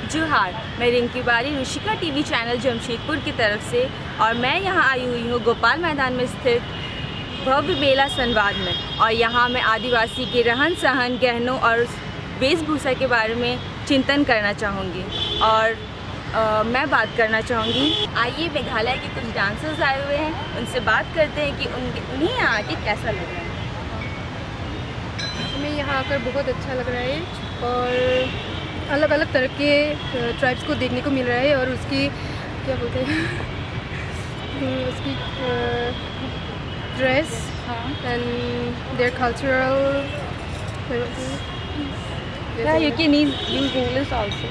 जोहार, मैं रिंकी बारी ऋषिका टीवी चैनल जमशेदपुर की तरफ से, और मैं यहाँ आई हुई हूँ गोपाल मैदान में स्थित भव्य मेला संवाद में। और यहाँ मैं आदिवासी के रहन सहन, गहनों और वेशभूषा के बारे में चिंतन करना चाहूँगी और मैं बात करना चाहूँगी। आइए मेघालय के कुछ डांसर्स आए हुए हैं, उनसे बात करते हैं कि उन्हें यहाँ आके कैसा लग रहा है। हमें यहाँ आकर बहुत अच्छा लग रहा है और अलग अलग तरह के ट्राइब्स को देखने को मिल रहा है और उसकी क्या बोलते हैं उसकी dress and their cultural. You can use English also.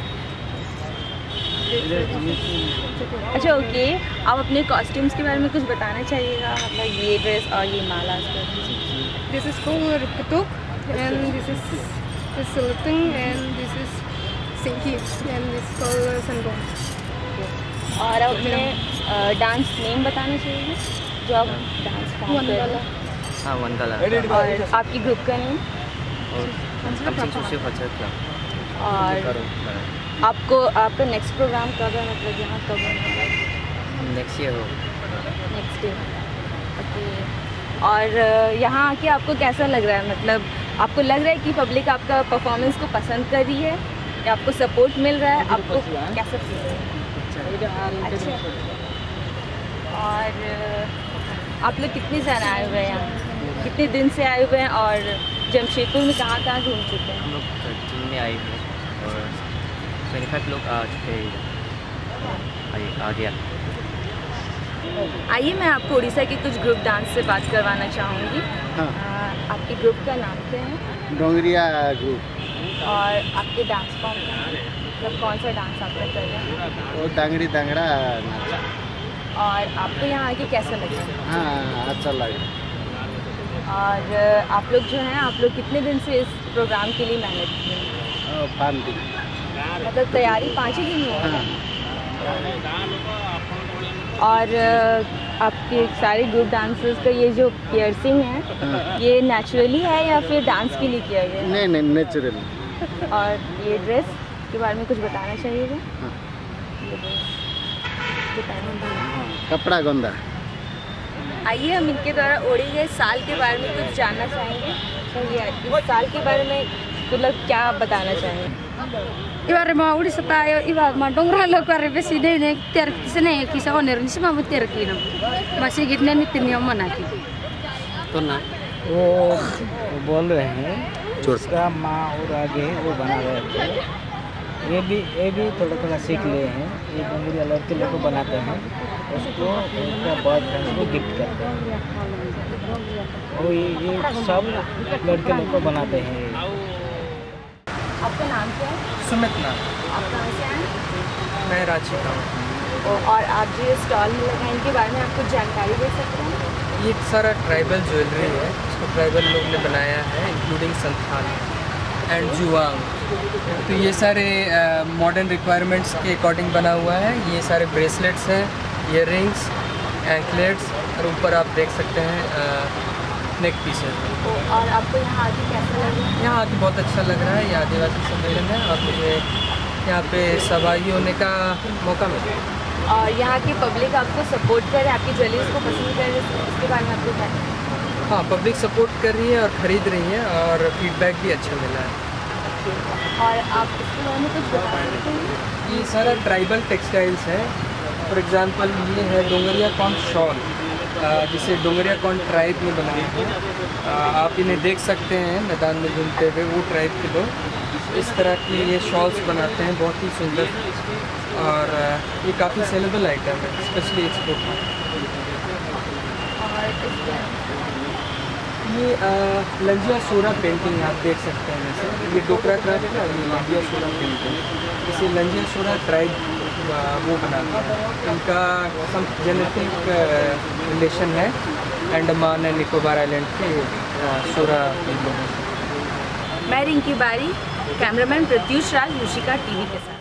अच्छा ओके, आप अपने कॉस्ट्यूम्स के बारे में कुछ बताना चाहिएगा, मतलब ये ड्रेस और ये माला। This is called Rukutuk and this is Suluteng and this is Singki and this is called Sangong. और आप अपने डांस नेम बताना चाहिए जो आप डांस फॉर्म कर रहे हैं। हाँ, वनगाला। और आपकी ग्रुप का नेम? और आपको आपका नेक्स्ट प्रोग्राम कब है, मतलब यहाँ कब है? नेक्स्ट ईयर हो। Next year, okay. और यहाँ आके आपको कैसा लग रहा है, मतलब आपको लग रहा है कि पब्लिक आपका परफॉर्मेंस को पसंद कर रही है या आपको सपोर्ट मिल रहा है, आपको कैसा फील है? अच्छा। और आप लोग कितने जन आए हुए हैं यहाँ, कितने दिन से आए हुए हैं और जमशेदपुर में कहाँ कहाँ घूम चुके हैं? हम लोग 13 में आए हुए और 25 लोग आ चुके हैं, आ गया। आइए मैं आपको उड़ीसा के कुछ ग्रुप डांस से बात करवाना चाहूँगी। हाँ। आपके ग्रुप का नाम क्या है? डोंगरिया ग्रुप। और आपके डांस फॉर्म का नाम, मतलब कौन सा डांस आप लोग कर रहे हैं? वो डांगड़ी दांगड़ा नाच। और आपको यहाँ आके कैसा लगा? हाँ, अच्छा लगा। और आप लोग जो हैं, आप लोग कितने दिन से इस प्रोग्राम के लिए मेहनत किए? 5 दिन। मतलब तैयारी 5 ही दिन हुई? हाँ। और आपके सारे ग्रुप डांसर्स का ये जो पियर्सिंग है, हाँ। ये नेचुरली है या फिर डांस के लिए किया गया है? नहीं, नेचुरल। और ये ड्रेस के बारे में कुछ बताना चाहिएगा? हाँ। ये ड्रेस कपड़ा गोंदा। आइए हम इनके द्वारा ओढ़े गए साल के बारे में कुछ जानना चाहेंगे। तो इस साल के बारे में मतलब क्या बताना चाहेंगे? Ibarat mau udah setaya, ibarat mandong ralo kare besi deh nih ter sini kisah oner ini semua ter kini masih gitu nih tim yang mana ki? तो ना वो बोल रहे हैं उसका माँ और आगे वो बना रहे थे। ये भी थोड़ा थोड़ा सीख लिए हैं। ये डोंगरिया लड़के लोग को बनाते हैं, उसको उनका बॉयफ्रेंड को गिफ्ट करते हैं और ये सब लड़के लोग को बनाते हैं। आपका नाम क्या है? सुमित नाम। आप कहाँ से आए? मैं रांची का हूँ। और आप जो ये स्टॉल में लगा इनके बारे में आप कुछ जानकारी दे सकते हैं? ये सारा ट्राइबल ज्वेलरी है, इसको ट्राइबल लोग ने बनाया है, इंक्लूडिंग संथाल एंड जुआंग। तो ये सारे मॉडर्न रिक्वायरमेंट्स के अकॉर्डिंग बना हुआ है। ये सारे ब्रेसलेट्स हैं, ईयर रिंग्स, एंकलेट्स और ऊपर आप देख सकते हैं नेक पीसेस। और आपको यहाँ आके कैसा लगा? यहाँ आके बहुत अच्छा लग रहा है। ये आदिवासी सम्मेलन है और मुझे यहाँ पे सहभागी होने का मौका मिला। और यहाँ की पब्लिक आपको सपोर्ट कर रही है, आपकी ज्वेलरीज को पसंद कर रही है, इसके बारे में आपको क्या है? हाँ, पब्लिक सपोर्ट कर रही है और ख़रीद रही है और फीडबैक भी अच्छा मिला है। और आप इसके बारे में कुछ बता सकते हैं? ये सारा ट्राइबल टेक्सटाइल्स है। फॉर एग्जांपल ये है डोंगरिया कॉन शॉल, जिसे डोंगरिया कॉन ट्राइब में बनाई है। आप इन्हें देख सकते हैं मैदान में घूमते हुए। वो ट्राइब के लोग इस तरह की ये शॉल्स बनाते हैं, बहुत ही सुंदर, और ये काफ़ी सेलेबल आइटम है, स्पेशली एक्सपोर्ट में। ये लंजिया सोरा पेंटिंग आप देख सकते हैं। जैसे ये डोकरा क्राफ्ट है, ये लंजिया सोरा पेंटिंग, इसे लंजिया सोरा ट्राइब वो बनाते हैं। इनका सम जेनेटिक रिलेशन है अंडमान एंड निकोबार आइलैंड के सोरा लोगों से। मैं रिंकी बारी, कैमरामैन प्रत्युष राज, ऋषिका टीवी के साथ।